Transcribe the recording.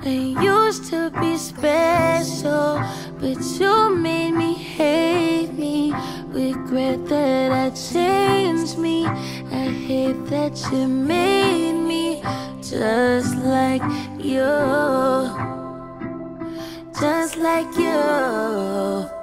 I used to be special, but you made me hate me. Regret that I changed me. I hate that you made me just like you. Just like you.